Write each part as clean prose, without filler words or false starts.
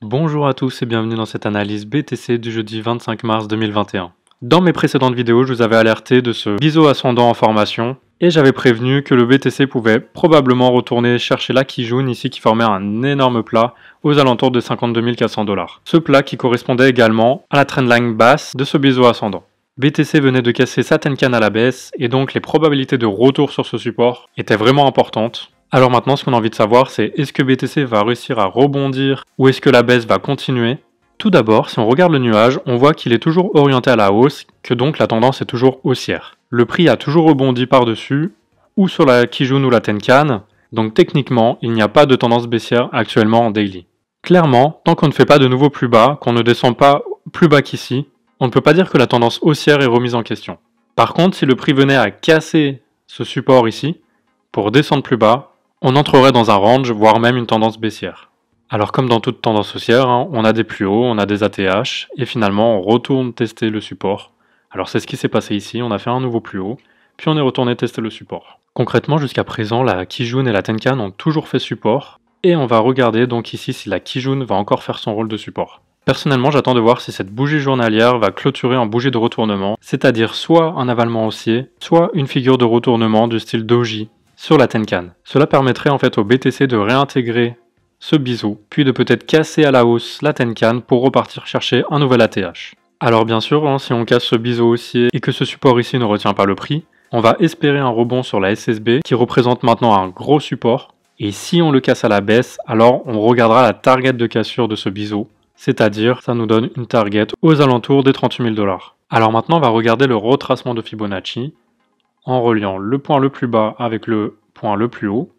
Bonjour à tous et bienvenue dans cette analyse BTC du jeudi 25 mars 2021. Dans mes précédentes vidéos, je vous avais alerté de ce biseau ascendant en formation et j'avais prévenu que le BTC pouvait probablement retourner chercher la Kijun ici qui formait un énorme plat aux alentours de 52 400 $. Ce plat qui correspondait également à la trendline basse de ce biseau ascendant. BTC venait de casser sa Tenkan à la baisse et donc les probabilités de retour sur ce support étaient vraiment importantes. Alors maintenant, ce qu'on a envie de savoir, c'est est-ce que BTC va réussir à rebondir ou est-ce que la baisse va continuer? Tout d'abord, si on regarde le nuage, on voit qu'il est toujours orienté à la hausse, que donc la tendance est toujours haussière. Le prix a toujours rebondi par-dessus, ou sur la Kijun ou la Tenkan, donc techniquement, il n'y a pas de tendance baissière actuellement en daily. Clairement, tant qu'on ne fait pas de nouveau plus bas, qu'on ne descend pas plus bas qu'ici, on ne peut pas dire que la tendance haussière est remise en question. Par contre, si le prix venait à casser ce support ici, pour descendre plus bas, on entrerait dans un range, voire même une tendance baissière. Alors comme dans toute tendance haussière, on a des plus hauts, on a des ATH, et finalement on retourne tester le support. Alors c'est ce qui s'est passé ici, on a fait un nouveau plus haut, puis on est retourné tester le support. Concrètement, jusqu'à présent, la Kijun et la Tenkan ont toujours fait support, et on va regarder donc ici si la Kijun va encore faire son rôle de support. Personnellement, j'attends de voir si cette bougie journalière va clôturer en bougie de retournement, c'est-à-dire soit un avalement haussier, soit une figure de retournement du style doji sur la Tenkan. Cela permettrait en fait au BTC de réintégrer ce biseau, puis de peut-être casser à la hausse la Tenkan pour repartir chercher un nouvel ATH. Alors bien sûr, si on casse ce biseau haussier et que ce support ici ne retient pas le prix, on va espérer un rebond sur la SSB qui représente maintenant un gros support, et si on le casse à la baisse, alors on regardera la target de cassure de ce biseau, c'est-à-dire ça nous donne une target aux alentours des 38 000 $. Alors maintenant on va regarder le retracement de Fibonacci en reliant le point le plus bas avec le point le plus haut.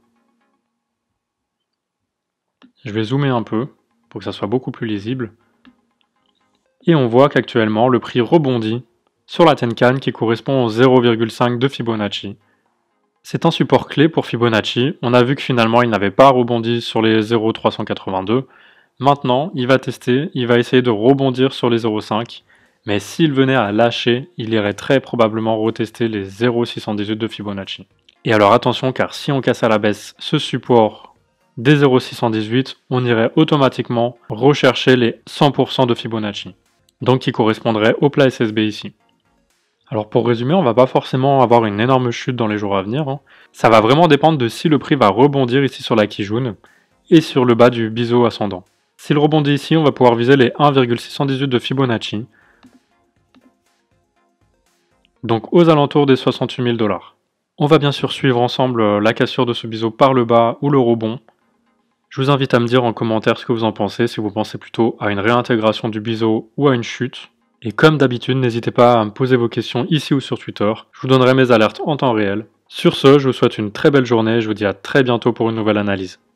Je vais zoomer un peu pour que ça soit beaucoup plus lisible. Et on voit qu'actuellement le prix rebondit sur la Tenkan qui correspond au 0,5 de Fibonacci. C'est un support clé pour Fibonacci. On a vu que finalement il n'avait pas rebondi sur les 0,382. Maintenant, il va tester, il va essayer de rebondir sur les 0,5. Mais s'il venait à lâcher, il irait très probablement retester les 0,618 de Fibonacci. Et alors attention, car si on casse à la baisse ce support des 0,618, on irait automatiquement rechercher les 100% de Fibonacci, donc qui correspondrait au plat SSB ici. Alors pour résumer, on va pas forcément avoir une énorme chute dans les jours à venir. Ça va vraiment dépendre de si le prix va rebondir ici sur la Kijun et sur le bas du biseau ascendant. S'il rebondit ici, on va pouvoir viser les 1,618 de Fibonacci, donc aux alentours des 68 000 $. On va bien sûr suivre ensemble la cassure de ce biseau par le bas ou le rebond. Je vous invite à me dire en commentaire ce que vous en pensez, si vous pensez plutôt à une réintégration du biseau ou à une chute. Et comme d'habitude, n'hésitez pas à me poser vos questions ici ou sur Twitter, je vous donnerai mes alertes en temps réel. Sur ce, je vous souhaite une très belle journée et je vous dis à très bientôt pour une nouvelle analyse.